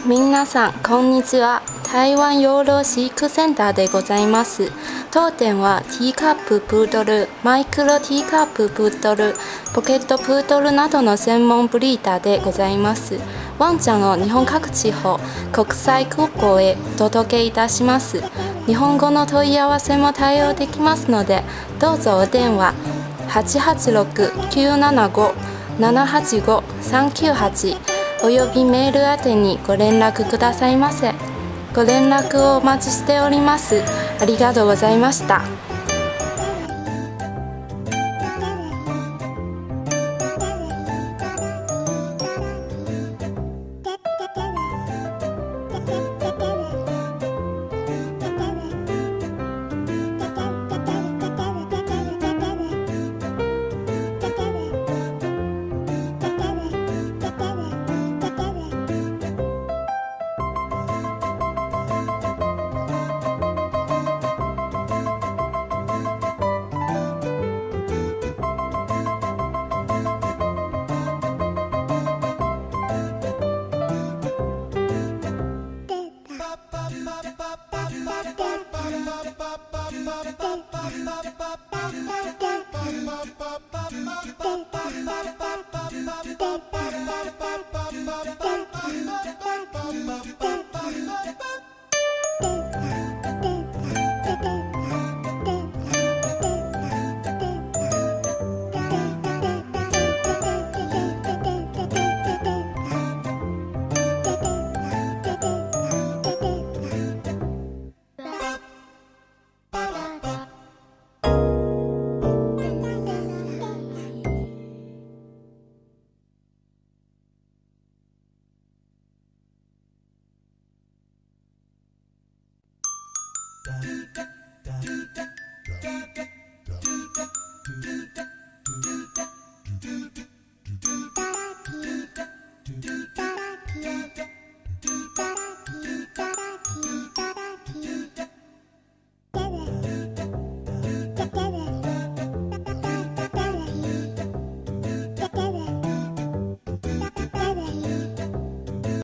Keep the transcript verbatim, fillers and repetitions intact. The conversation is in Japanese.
皆さん、こんにちは。台湾養老飼育センターでございます。当店はティーカッププードル、マイクロティーカッププードル、ポケットプードルなどの専門ブリーダーでございます。ワンちゃんを日本各地方、国際空港へお届けいたします。日本語の問い合わせも対応できますので、どうぞお電話はちはちろく きゅうななご ななはちご さんきゅうはちおよびメール宛てにご連絡くださいませ。ご連絡をお待ちしております。ありがとうございました。 Bye.